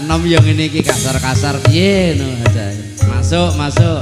nom yang ini iki kasar-kasar piye no aja. Masuk, masuk.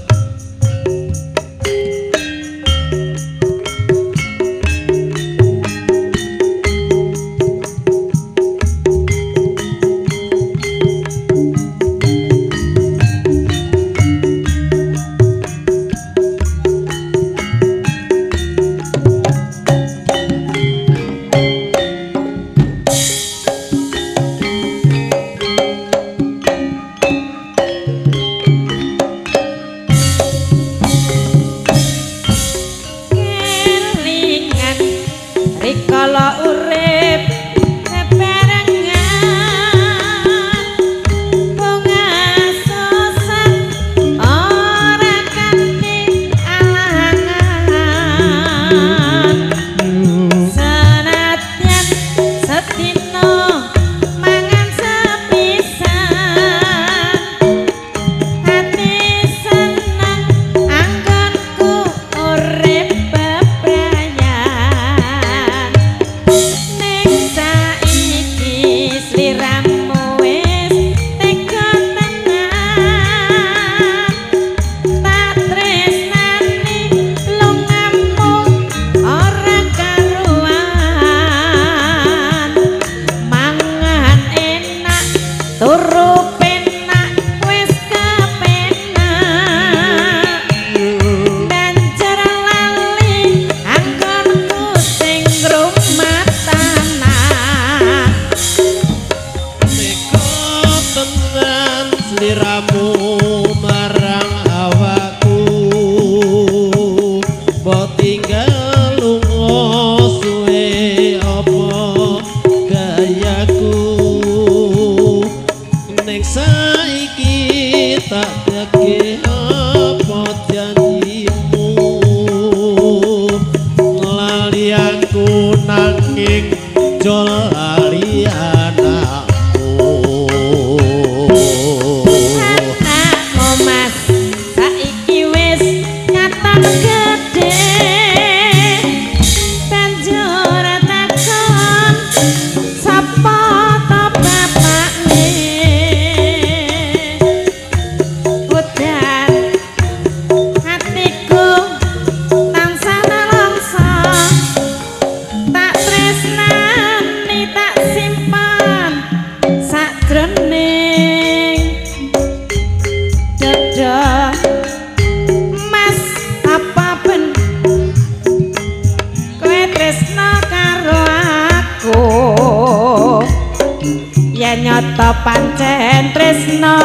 Pancen tresno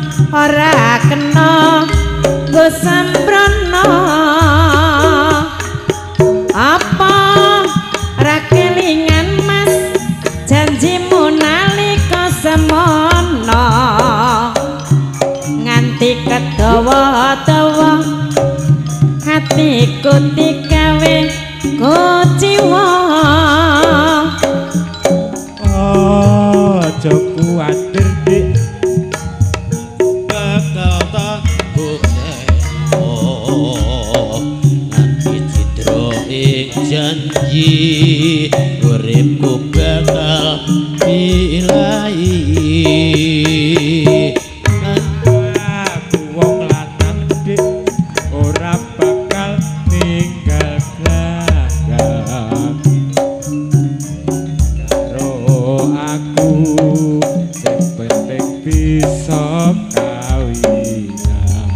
ora kena nggo sembrono apa ra kelingan mas janjimu nalika semono nganti kedawa-dawa hatiku digawe kuciwa aja kuwatir dik bakal tak buktekno nganti cidra ing janji uripku bakal ilahi aku wong lanang dik ora bakal ninggal gagah karo aku sing penting bisa kawinan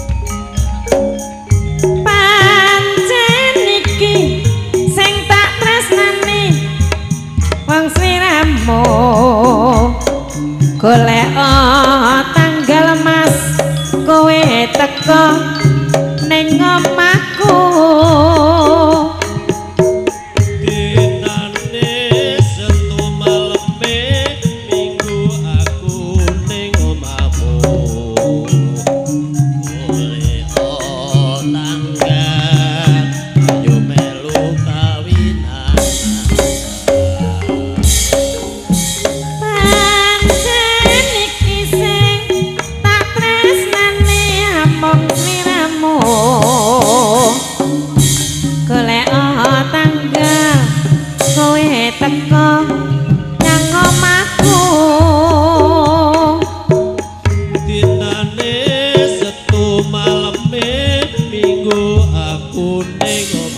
pancen iki sing tak tresnani wong sliramu golek tanggal mas kowe teko ning omahku teko nang omahku ning